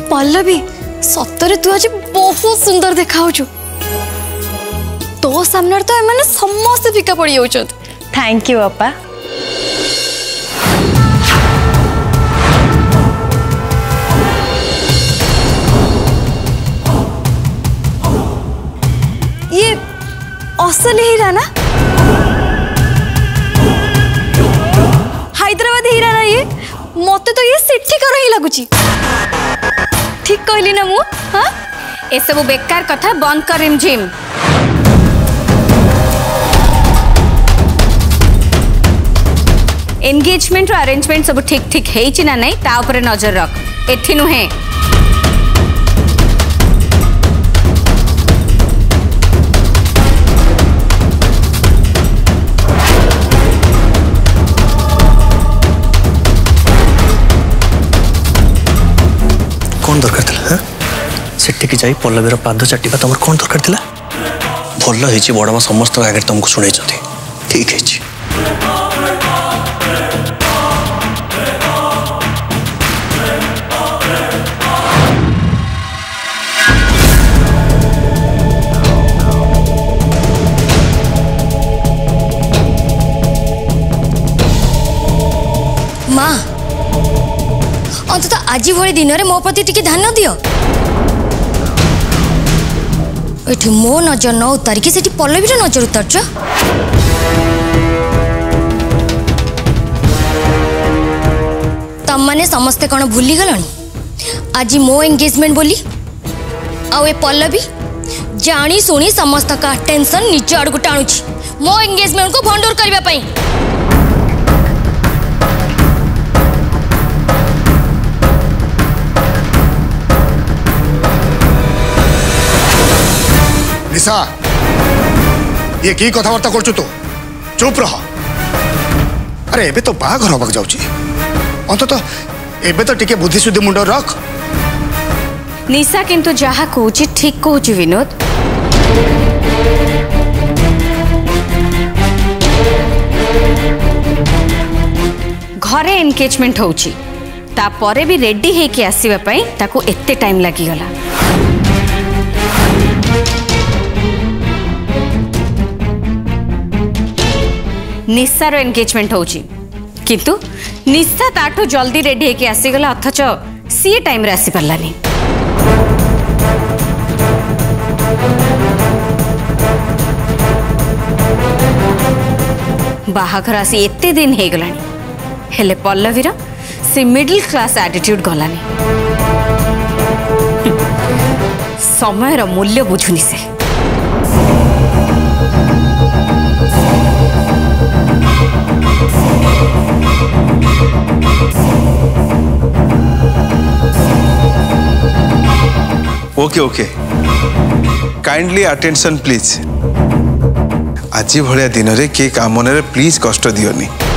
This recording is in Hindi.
पल्लवी सतरे तू आज बहुत सुंदर देखा तो सामने तो एम समस्त फिका पड़ जा। थैंक यू अपा। ये असली हीरा ना? हैदराबाद हीरा ना ये? मते तो ये सेठिकार ही लगुची। ठीक कहली ना मु? हाँ? ए सब बेकार कथा बंद कर रिमझिम। एंगेजमेंट और अरेंजमेंट सब ठीक ठीक है ना नहीं ता ऊपर नजर रख। एठी नुहे कौन दरकार था? सेठी जाई पल्लवीर पाद चाटिबा तुम कौन दरकार था? भल है बड़ माँ समस्त आगे तुमको शुणी ठीक है। माँ अंत आज भली दिन में मो प्रति टिके ध्यान दियो। ये मो नजर न उतारिकी से पल्लवीर नजर उतारच। तम माने समस्ते कौन भूली गलनी आज मो एंगेजमेंट बोली? आउ ए पल्लवी जानी शुणी समस्त का टेंशन निज आड़ को टाणुची मो एंगेजमेंट को भंडोर करबा पई। निशा ये की कथबार्ता कर तू? चुप रह। अरे एबे तो बाघर हबाक जाउची अंत एबे तो टिके बुद्धि शुद्धि मुंड रख। निशा किंतु जहा कहूची ठीक कहूची विनोद। घरे एनगेजमेंट होची तापरे भी रेडी है कि आसीबा पई ताको एते टाइम लागी गला। निशार एनगेजमेंट होची किंतु निशा ताठू जल्दी रेडी है कि आसीगला अथच सी टाइम रे आसी परलानी। बाहाघर आसी एते दिन हे गलानी हेले पल्लवीर से मिडिल क्लास एटीट्यूड गलानी। समयर मूल्य बुझुनी से। Okay okay kindly attention please. आज भाया दिन में किए काम मन प्लीज कष्ट दियोनी।